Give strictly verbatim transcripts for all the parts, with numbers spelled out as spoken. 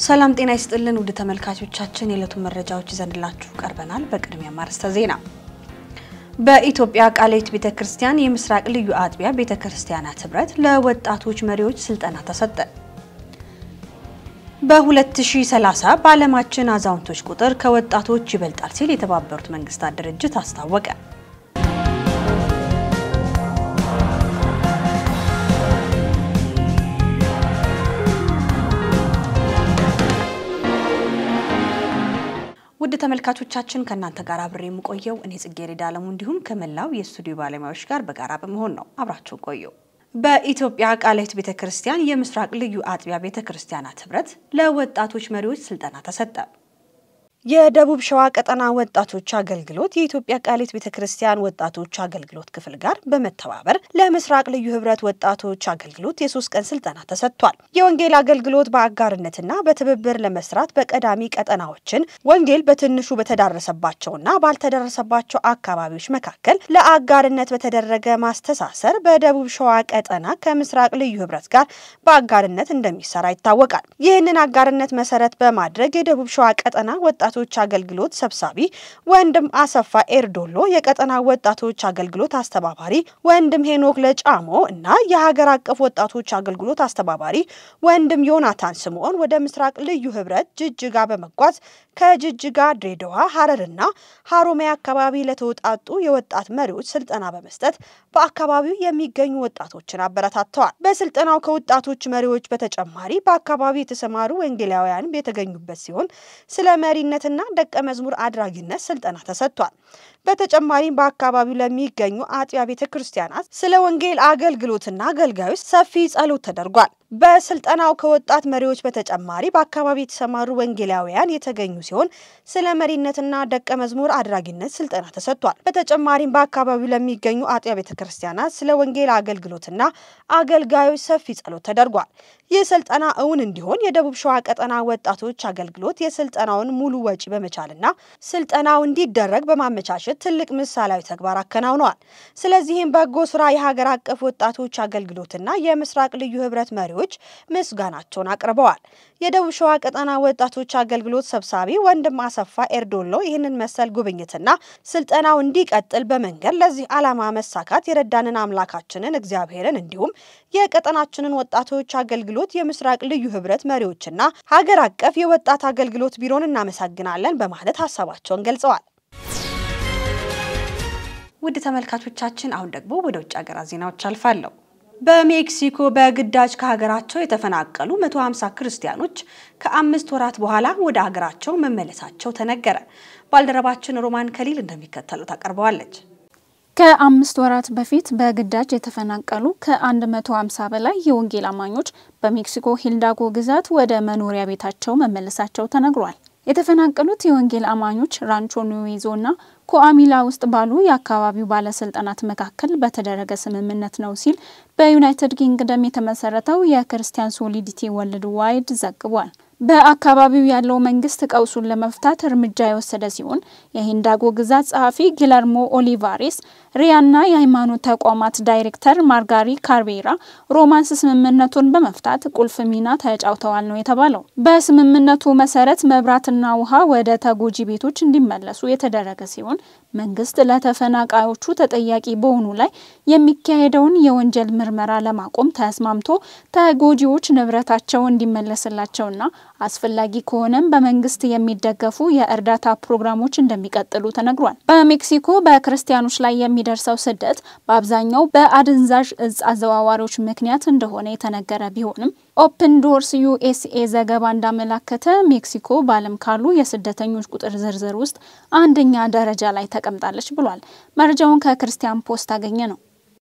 ሰላም ጤና ይስጥልን ውድ ተመልካቾቻችን የዕለቱን መረጃዎች ይዘንላችሁ ቀርበናል። በቅድሚያ ማርስተ ዜና በኢትዮጵያ ቃልዮት ቤተክርስቲያን የምስራቅ ልዩ አጥቢያ ቤተክርስቲያናት ህብረት ለወጣቶች መሪዎች ስልጠና ተሰጠ። በ2030 በዓለማችን አዛውንቶች ቁጥር ከወጣቶች ይበልጣል ሲል የተባበሩት መንግስታት ድርጅት አስታወቀ። ውድ ተመልካቾቻችን ከናንተ ጋር አብሬ የምቆየው እኔ ጽጌረዳ አለሙ እንዲሁም ከመላው የስቱዲዮ ባለሙያዎች ጋር በጋራ በመሆን ነው። አብራችሁ ቆዩ። በኢትዮጵያ ቃልዮት ቤተክርስቲያን የምስራቅ ልዩ አጥቢያ ቤተክርስቲያናት ህብረት ለወጣቶች መሪዎች ስልጠና ተሰጠ። የደቡብ ሸዋ ቀጠና ወጣቶች አገልግሎት የኢትዮጵያ ቃልዮት ቤተክርስቲያን ወጣቶች አገልግሎት ክፍል ጋር በመተባበር ለምስራቅ ልዩ ህብረት ወጣቶች አገልግሎት የሶስት ቀን ስልጠና ተሰጥቷል። የወንጌል አገልግሎት በአጋርነትና በትብብር ለመስራት በቀዳሚ ቀጠናዎችን ወንጌል በትንሹ በተዳረሰባቸውና ባልተዳረሰባቸው አካባቢዎች መካከል ለአጋርነት በተደረገ ማስተሳሰር በደቡብ ሸዋ ቀጠና ከምስራቅ ልዩ ህብረት ጋር በአጋርነት እንደሚሰራ ይታወቃል። ይህንን አጋርነት መሰረት በማድረግ የደቡብ ሸዋ ቀጠና ወጣቶች አገልግሎት ሰብሳቢ ወንድም አሰፋ ኤርዶሎ የቀጠና ወጣቶች አገልግሎት አስተባባሪ ወንድም ሄኖክ ለጫሞ እና የሀገር አቀፍ ወጣቶች አገልግሎት አስተባባሪ ወንድም ዮናታን ስምዖን ወደ ምስራቅ ልዩ ህብረት ጅጅጋ በመጓዝ ከጅጅጋ ድሬዳዋ ሐረርና ሐሮሚያ አካባቢ ለተወጣጡ የወጣት መሪዎች ስልጠና በመስጠት በአካባቢው የሚገኙ ወጣቶችን አበረታተዋል። በስልጠናው ከወጣቶች መሪዎች በተጨማሪ በአካባቢው የተሰማሩ ወንጌላውያን የተገኙበት ሲሆን ስለ መሪነትና ደቀ መዝሙር አድራጊነት ስልጠና ተሰጥቷል። በተጨማሪም በአካባቢው ለሚገኙ አጥቢያ ቤተክርስቲያናት ስለ ወንጌል አገልግሎትና አገልጋዮች ሰፊ ጸሎት ተደርጓል። በስልጠናው ከወጣት መሪዎች በተጨማሪ በአካባቢው የተሰማሩ ወንጌላውያን የተገኙ ሲሆን ስለ መሪነትና ደቀ መዝሙር አድራጊነት ስልጠና ተሰጥቷል። በተጨማሪም በአካባቢው ለሚገኙ አጥቢያ ቤተክርስቲያናት ስለ ወንጌል አገልግሎትና አገልጋዮች ሰፊ ጸሎት ተደርጓል። ይህ ስልጠና እውን እንዲሆን የደቡብ ሸዋ ቀጠና ወጣቶች አገልግሎት የስልጠናውን ሙሉ ወጪ በመቻልና ስልጠናው እንዲደረግ በማመቻቸት ትልቅ ምሳሌያዊ ተግባር አከናውነዋል። ስለዚህም በጎ ስራ የሀገር አቀፍ ወጣቶች አገልግሎትና የምስራቅ ልዩ ህብረት መሪዎች ምስጋናቸውን አቅርበዋል። የደቡብ ሸዋ ቀጠና ወጣቶች አገልግሎት ሰብሳቢ ወንድም አሰፋ ኤርዶሎ ይህንን መሰል ጉብኝትና ስልጠናው እንዲቀጥል በመንገድ ለዚህ ዓላማ መሳካት የረዳንን አምላካችንን እግዚአብሔርን እንዲሁም የቀጠናችንን ወጣቶች አገልግሎት የምስራቅ ልዩ ህብረት መሪዎችና ሀገር አቀፍ የወጣት አገልግሎት ቢሮን እናመሰግናለን በማለት ሐሳባቸውን ገልጸዋል። ውድ ተመልካቾቻችን አሁን ደግሞ ወደ ውጭ ሀገር ዜናዎች አልፋለሁ። በሜክሲኮ በግዳጅ ከሀገራቸው የተፈናቀሉ መቶ ሃምሳ ክርስቲያኖች ከአምስት ወራት በኋላ ወደ ሀገራቸው መመለሳቸው ተነገረ። ባልደረባችን ሮማን ከሊል እንደሚከተለው ታቀርበዋለች። ከአምስት ወራት በፊት በግዳጅ የተፈናቀሉ ከመቶ ሃምሳ በላይ የወንጌል አማኞች በሜክሲኮ ሂልዳጎ ግዛት ወደ መኖሪያ ቤታቸው መመለሳቸው ተነግሯል። የተፈናቀሉት የወንጌል አማኞች ራንቾ ኑዌዞና ኮአሚላ ውስጥ ባሉ የአካባቢው ባለስልጣናት መካከል በተደረገ ስምምነት ነው ሲል በዩናይትድ ኪንግደም የተመሰረተው የክርስቲያን ሶሊዲቲ ወርልድ ዋይድ ዘግቧል። በአካባቢው ያለው መንግስት ቀውሱን ለመፍታት እርምጃ የወሰደ ሲሆን የሂልዳጎ ግዛት ጸሐፊ ጊለርሞ ኦሊቫሬስ ሪያና የሃይማኖት ተቋማት ዳይሬክተር ማርጋሪ ካርቤራ ሮማንስ ስምምነቱን በመፍታት ቁልፍ ሚና ተጫውተዋል ነው የተባለው። በስምምነቱ መሰረት መብራትና ውሃ ወደ ተጎጂ ቤቶች እንዲመለሱ የተደረገ ሲሆን መንግስት ለተፈናቃዮቹ ተጠያቂ በሆኑ ላይ የሚካሄደውን የወንጀል ምርመራ ለማቆም ተስማምቶ ተጎጂዎች ንብረታቸው እንዲመለስላቸውና አስፈላጊ ከሆነም በመንግስት የሚደገፉ የእርዳታ ፕሮግራሞች እንደሚቀጥሉ ተነግሯል። በሜክሲኮ በክርስቲያኖች ላይ የሚደርሰው ስደት በአብዛኛው በአደንዛዥ እጽ አዘዋዋሪዎች ምክንያት እንደሆነ የተነገረ ቢሆንም ኦፕን ዶርስ ዩኤስኤ ዘገባ እንዳመለከተ ሜክሲኮ በዓለም ካሉ የስደተኞች ቁጥር ዝርዝር ውስጥ አንደኛ ደረጃ ላይ ተቀምጣለች ብሏል። መረጃውን ከክርስቲያን ፖስት አገኘ ነው።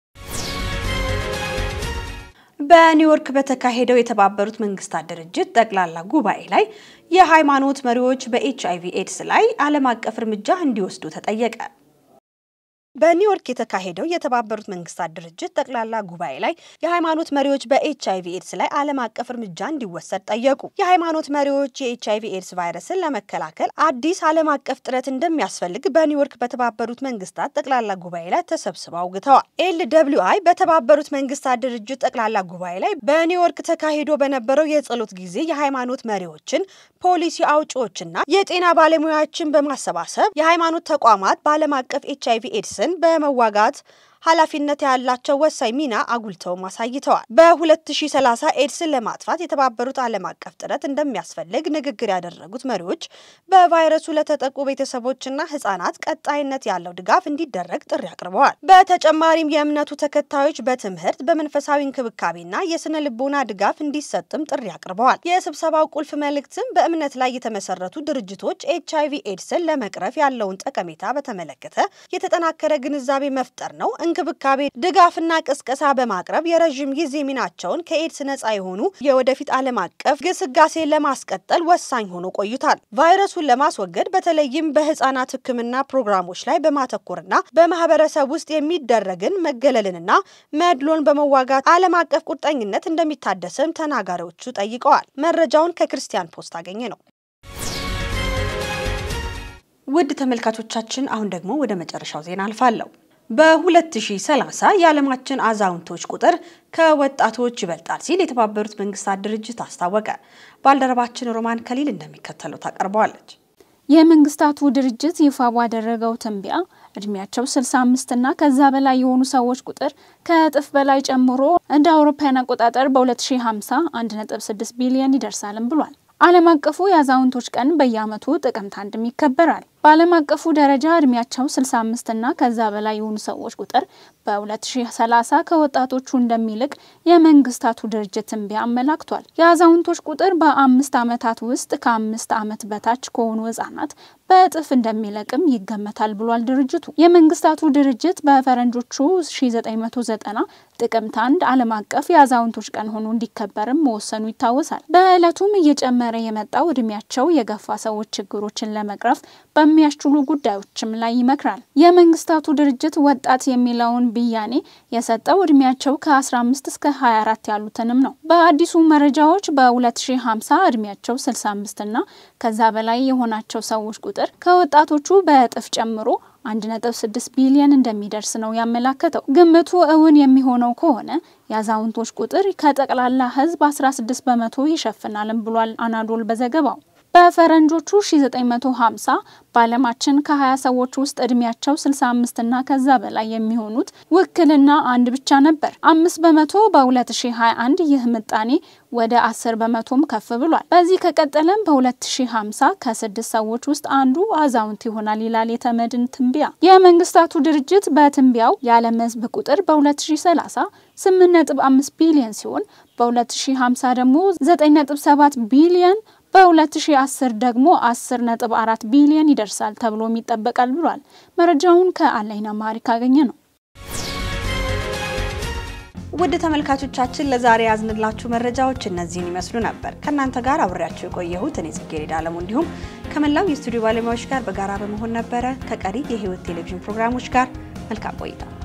በኒውዮርክ በተካሄደው የተባበሩት መንግስታት ድርጅት ጠቅላላ ጉባኤ ላይ የሃይማኖት መሪዎች በኤችአይቪ ኤድስ ላይ ዓለም አቀፍ እርምጃ እንዲወስዱ ተጠየቀ። በኒውዮርክ የተካሄደው የተባበሩት መንግስታት ድርጅት ጠቅላላ ጉባኤ ላይ የሃይማኖት መሪዎች በኤችአይቪ ኤድስ ላይ ዓለም አቀፍ እርምጃ እንዲወሰድ ጠየቁ። የሃይማኖት መሪዎች የኤችአይቪ ኤድስ ቫይረስን ለመከላከል አዲስ ዓለም አቀፍ ጥረት እንደሚያስፈልግ በኒውዮርክ በተባበሩት መንግስታት ጠቅላላ ጉባኤ ላይ ተሰብስበው አውግተዋል። ኤል ደብሊው አይ በተባበሩት መንግስታት ድርጅት ጠቅላላ ጉባኤ ላይ በኒውዮርክ ተካሂዶ በነበረው የጸሎት ጊዜ የሃይማኖት መሪዎችን፣ ፖሊሲ አውጪዎችና የጤና ባለሙያዎችን በማሰባሰብ የሃይማኖት ተቋማት በዓለም አቀፍ ኤችአይቪ ኤድስ በመዋጋት ኃላፊነት ያላቸው ወሳኝ ሚና አጉልተው ማሳይተዋል። በ2030 ኤድስን ለማጥፋት የተባበሩት ዓለም አቀፍ ጥረት እንደሚያስፈልግ ንግግር ያደረጉት መሪዎች በቫይረሱ ለተጠቁ ቤተሰቦችና ህፃናት ቀጣይነት ያለው ድጋፍ እንዲደረግ ጥሪ አቅርበዋል። በተጨማሪም የእምነቱ ተከታዮች በትምህርት በመንፈሳዊ እንክብካቤና የስነ ልቦና ድጋፍ እንዲሰጥም ጥሪ አቅርበዋል። የስብሰባው ቁልፍ መልእክትም በእምነት ላይ የተመሰረቱ ድርጅቶች ኤችአይቪ ኤድስን ለመቅረፍ ያለውን ጠቀሜታ በተመለከተ የተጠናከረ ግንዛቤ መፍጠር ነው። እንክብካቤ ድጋፍና ቅስቀሳ በማቅረብ የረጅም ጊዜ ሚናቸውን ከኤድስ ነፃ የሆኑ የወደፊት ዓለም አቀፍ ግስጋሴ ለማስቀጠል ወሳኝ ሆኖ ቆይቷል። ቫይረሱን ለማስወገድ በተለይም በህፃናት ህክምና ፕሮግራሞች ላይ በማተኮርና በማህበረሰብ ውስጥ የሚደረግን መገለልንና መድሎን በመዋጋት ዓለም አቀፍ ቁርጠኝነት እንደሚታደስም ተናጋሪዎቹ ጠይቀዋል። መረጃውን ከክርስቲያን ፖስት አገኘ ነው። ውድ ተመልካቾቻችን አሁን ደግሞ ወደ መጨረሻው ዜና አልፋለሁ። በ2030 የዓለማችን አዛውንቶች ቁጥር ከወጣቶች ይበልጣል ሲል የተባበሩት መንግስታት ድርጅት አስታወቀ። ባልደረባችን ሮማን ከሊል እንደሚከተለው ታቀርበዋለች። የመንግስታቱ ድርጅት ይፋ ባደረገው ትንበያ እድሜያቸው ስልሳ አምስት እና ከዛ በላይ የሆኑ ሰዎች ቁጥር ከእጥፍ በላይ ጨምሮ እንደ አውሮፓውያን አቆጣጠር በ2050 አንድ ነጥብ ስድስት ቢሊዮን ይደርሳልም ብሏል። ዓለም አቀፉ የአዛውንቶች ቀን በየዓመቱ ጥቅምት አንድ ይከበራል። በዓለም አቀፉ ደረጃ እድሜያቸው ስልሳ አምስት እና ከዛ በላይ የሆኑ ሰዎች ቁጥር በ2030 ከወጣቶቹ እንደሚልቅ የመንግስታቱ ድርጅት ትንበያ አመላክቷል። የአዛውንቶች ቁጥር በአምስት ዓመታት ውስጥ ከአምስት ዓመት በታች ከሆኑ ህጻናት በእጥፍ እንደሚልቅም ይገመታል ብሏል ድርጅቱ። የመንግስታቱ ድርጅት በፈረንጆቹ ሺህ ዘጠኝ መቶ ዘጠና ጥቅምት አንድ ዓለም አቀፍ የአዛውንቶች ቀን ሆኖ እንዲከበርም መወሰኑ ይታወሳል። በዕለቱም እየጨመረ የመጣው እድሜያቸው የገፋ ሰዎች ችግሮችን ለመቅረፍ በሚያስችሉ ጉዳዮችም ላይ ይመክራል። የመንግስታቱ ድርጅት ወጣት የሚለውን ብያኔ የሰጠው እድሜያቸው ከ15 እስከ ሃያ አራት ያሉትንም ነው። በአዲሱ መረጃዎች በ2050 እድሜያቸው ስልሳ አምስት እና ከዛ በላይ የሆናቸው ሰዎች ቁጥር ከወጣቶቹ በእጥፍ ጨምሮ አንድ ነጥብ ስድስት ቢሊዮን እንደሚደርስ ነው ያመላከተው። ግምቱ እውን የሚሆነው ከሆነ የአዛውንቶች ቁጥር ከጠቅላላ ህዝብ አስራ ስድስት በመቶ ይሸፍናልም ብሏል አናዶል በዘገባው። በፈረንጆቹ ሺህ ዘጠኝ መቶ ሃምሳ በዓለማችን ከ20 ሰዎች ውስጥ እድሜያቸው ስልሳ አምስት እና ከዛ በላይ የሚሆኑት ውክልና አንድ ብቻ ነበር። አምስት በመቶ በ2021 ይህ ምጣኔ ወደ አስር በመቶም ከፍ ብሏል። በዚህ ከቀጠለም በ2050 ከስድስት ሰዎች ውስጥ አንዱ አዛውንት ይሆናል ይላል የተመድን ትንበያ። የመንግስታቱ ድርጅት በትንበያው የዓለም ህዝብ ቁጥር በ2030 ስምንት ነጥብ አምስት ቢሊዮን ሲሆን በ2050 ደግሞ ዘጠኝ ነጥብ ሰባት ቢሊዮን በ2010 ደግሞ አስር ነጥብ አራት ቢሊዮን ይደርሳል ተብሎ ይጠበቃል ብሏል። መረጃውን ከአላይና ማሪክ አገኘ ነው። ውድ ተመልካቾቻችን ለዛሬ ያዝንላችሁ መረጃዎች እነዚህን ይመስሉ ነበር። ከናንተ ጋር አብሬያችሁ የቆየሁት እኔ ጽጌረዳ አለሙ እንዲሁም ከመላው የስቱዲዮ ባለሙያዎች ጋር በጋራ በመሆን ነበር። ከቀሪ የህይወት ቴሌቪዥን ፕሮግራሞች ጋር መልካም ቆይታ